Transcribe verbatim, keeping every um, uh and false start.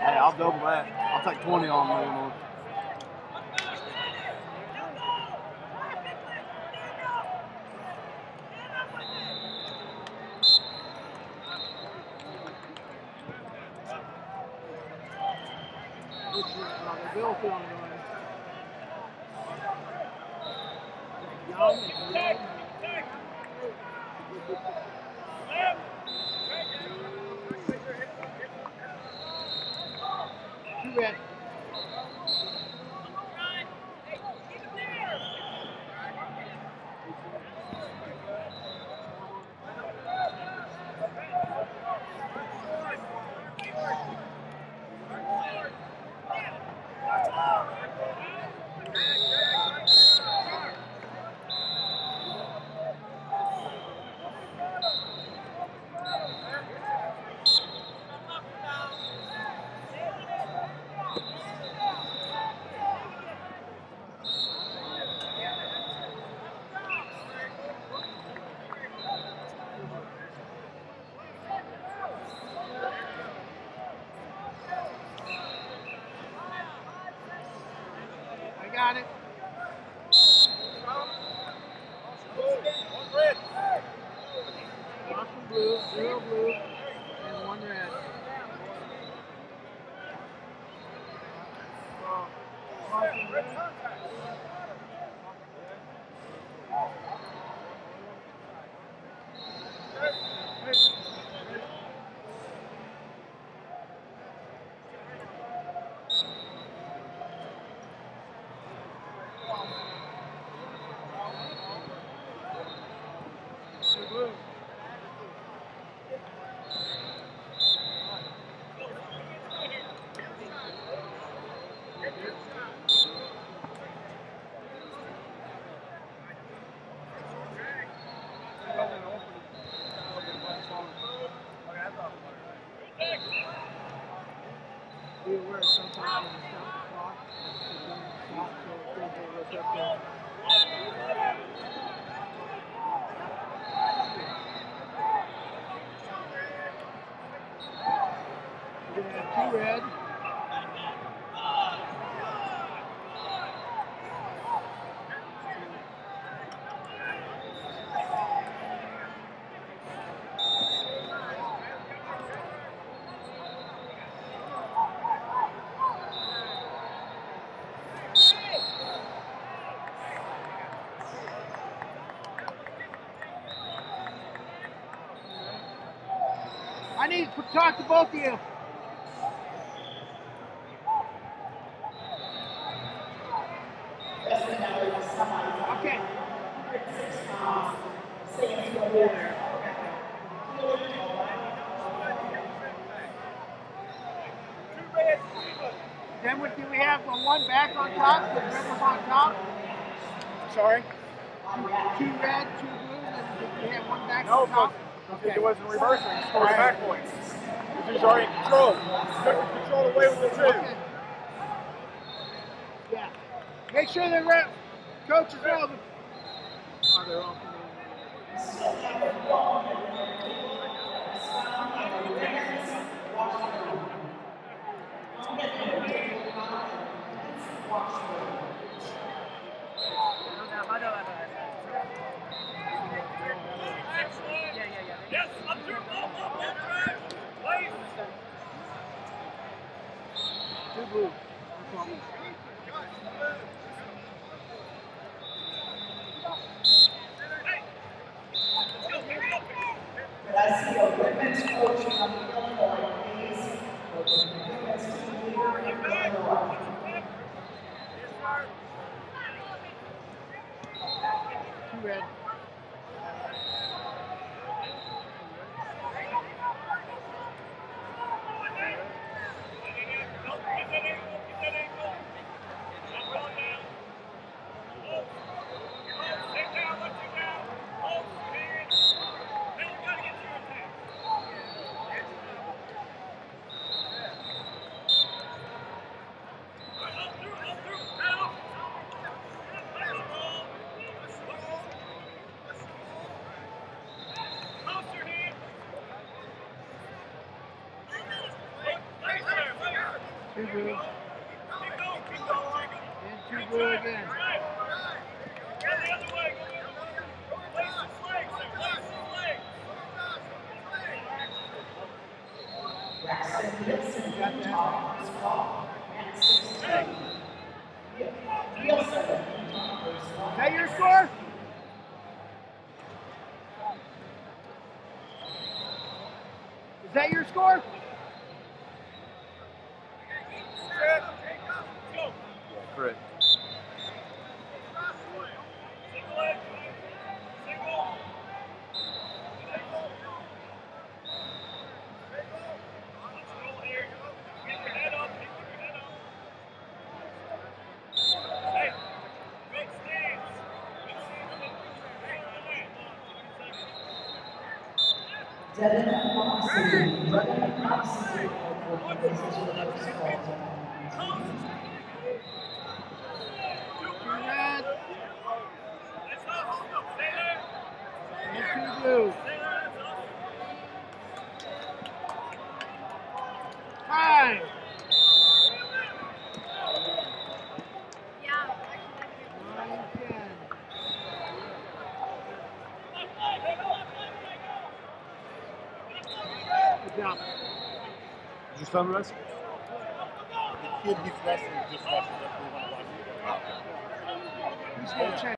Hey, I'll double that. I'll take twenty on them. Too bad. I got it. One blue, zero blue, and one red. Be aware sometimes when you stop the clock, it doesn't stop, so it goes right up there. We're going to have two red. I need to talk to both of you. Okay. Then what do we have? One back on top, the red was on top. Sorry? Two, two red, two blue, and did we have one back No, on top? Okay. It wasn't reversing, it scored back points. He's already in control. Took control away with the two. Okay. Yeah. Make sure the rep coach is over. Oh, they're all Yes, up there, up, up, up, right. Please. Two blue. But I see a women's coach on the Illinois, please. Women's team leader in Illinois. Two red. Two blue. Keep going, keep going. And two blue again. Go the other way, go the other way. Place his legs, place his legs. Braxton Gibson, Got that. first ball. At sixteen. Nielsen, first ball. Is that your score? Is that your score? Go. Correct. Single leg. Single. Let's go here. Keep your head up. Keep your head up. Hey, good stance. Good stance. Hey, Devin Moxley, Devin Moxley, for the position of first ball. Two red Let's not hold up. Stay there. and two blue. Stay there. That's up. Five. Nine, ten. Good job. Did you film the rest? The kid he's wrestling just wrestling. If we want to watch it. He's gonna check.